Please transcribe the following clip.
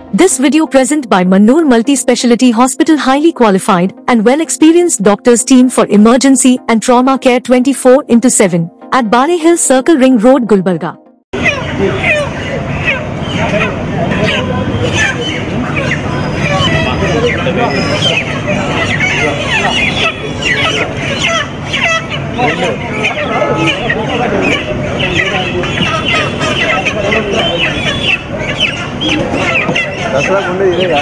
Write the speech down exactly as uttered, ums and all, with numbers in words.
This video present by Mannur Multi-Speciality Hospital, highly qualified and well-experienced doctors team for emergency and trauma care twenty-four into seven at Badle Hill Circle Ring Road, Gulbarga. Dasara గుండె ఇదేగా